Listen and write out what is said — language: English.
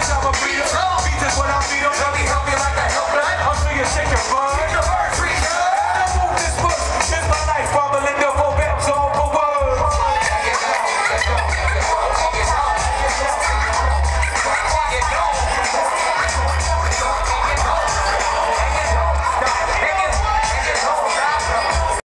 I'ma beat 'em. Beat is what I beat 'em. Let me help you